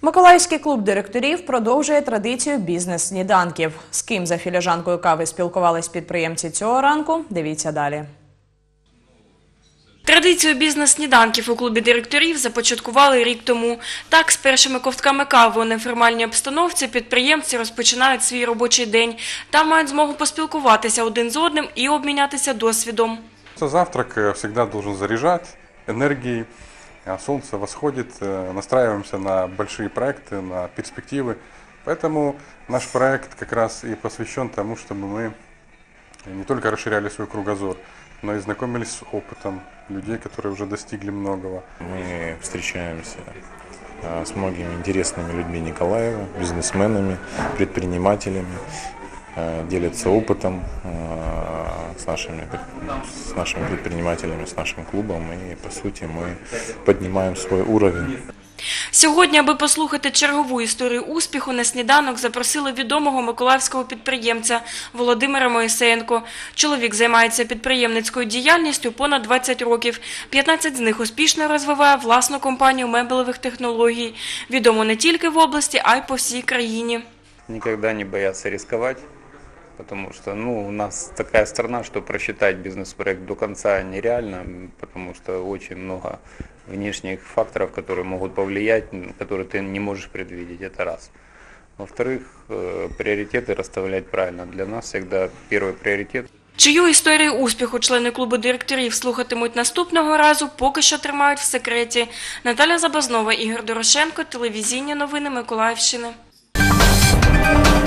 Миколаївський клуб директорів продовжує традицію бізнес-сніданків. З ким за філіжанкою кави спілкувались підприємці цього ранку – дивіться далі. Традицію бізнес-сніданків у клубі директорів започаткували рік тому. Так, з першими ковтками кави у неформальній обстановці підприємці розпочинають свій робочий день. Там мають змогу поспілкуватися один з одним і обмінятися досвідом. Завтрак завжди должен заряджати енергією. Солнце восходит, настраиваемся на большие проекты, на перспективы. Поэтому наш проект как раз и посвящен тому, чтобы мы не только расширяли свой кругозор, но и знакомились с опытом людей, которые уже достигли многого. Мы встречаемся с многими интересными людьми Николаева, бизнесменами, предпринимателями, делятся опытом с нашими предпринимателями, с нашим клубом, и по сути мы поднимаем свой уровень. Сьогодні, аби послухати чергову історію успіху, на сніданок запросили відомого миколаївського підприємця Володимира Моїсеєнко. Чоловік займається підприємницькою діяльністю понад 20 років. 15 з них успішно розвиває власну компанію меблевих технологій. Відомо не тільки в області, а й по всій країні. Никогда не бояться рисковать, потому что у нас такая страна, что просчитать бизнес-проект до конца нереально, потому что очень много внешних факторов, которые могут повлиять, которые ты не можешь предвидеть, это раз. Во-вторых, приоритеты расставлять правильно. Для нас всегда первый приоритет. Чию історію успіху члени клубу директорів слухатимуть наступного разу, поки що тримають в секреті. Наталя Забазнова, Ігор Дорошенко, телевізійні новини Миколаївщини.